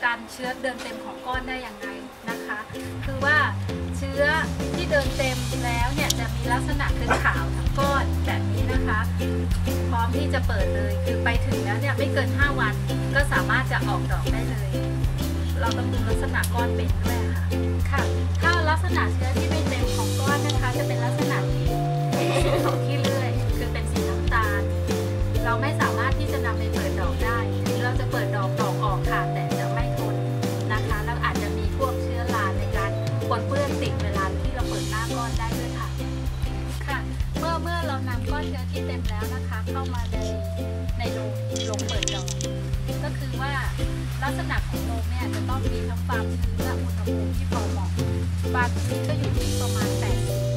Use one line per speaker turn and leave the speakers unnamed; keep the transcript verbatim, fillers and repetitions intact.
กันเชื้อเดินเต็มของก้อนได้อย่างไรนะคะคือว่าเชื้อที่เดินเต็มแล้วเนี่ยจะมีลักษณะคือขาวทั้งก้อนแบบนี้นะคะพร้อมที่จะเปิดเลยคือไปถึงแล้วเนี่ยไม่เกินห้าวันก็สามารถจะออกดอกได้เลยเราต้องดูลักษณะก้อนเป็นด้วยค่ะค่ะถ้าลักษณะเชื้อที่ไม่เต็มของก้อนนะคะจะเป็นลักษณะที่ของขี้เลื่อยคือเป็นสีน้ำตาลเราไม่สามารถที่จะนำไปเปิดดอกได้ถึงเราจะเปิดดอกดอกออกค่ะแต่จะไม่ทนนะคะแล้วอาจจะมีพวกเชื้อราในการปนเปื้อนติดเวลาที่เราเปิดหน้าก้อนได้ด้วยค่ะค่ะเมื่อเมื่อเรานำก้อนเชื้อที่เต็มแล้วนะคะเข้ามาในในโรงโรงเปิดดอกก็คือว่าลักษณะของโรงเนี่ยจะต้องมีทั้งความชื้นและอุณหภูมิที่พอเหมาะความชื้นก็อยู่ที่ประมาณแปดสิบ